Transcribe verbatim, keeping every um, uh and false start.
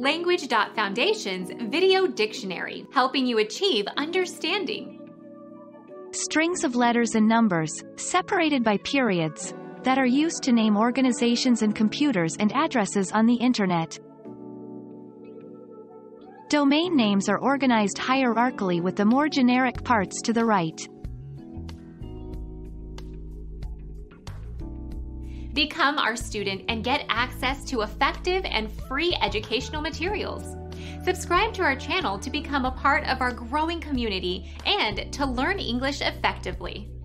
Language dot Foundation's Video Dictionary, helping you achieve understanding. Strings of letters and numbers, separated by periods, that are used to name organizations and computers and addresses on the Internet. Domain names are organized hierarchically with the more generic parts to the right. Become our student and get access to effective and free educational materials. Subscribe to our channel to become a part of our growing community and to learn English effectively.